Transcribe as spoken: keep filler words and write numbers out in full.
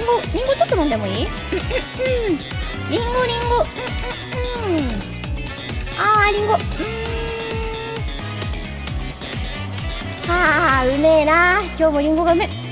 ゴ、リンゴちょっと飲んでもいい？うんうんうん。リンゴリンゴ。うんうんうん。あー、リンゴ。うーん。はあ、うめえな。今日もリンゴがうめえ。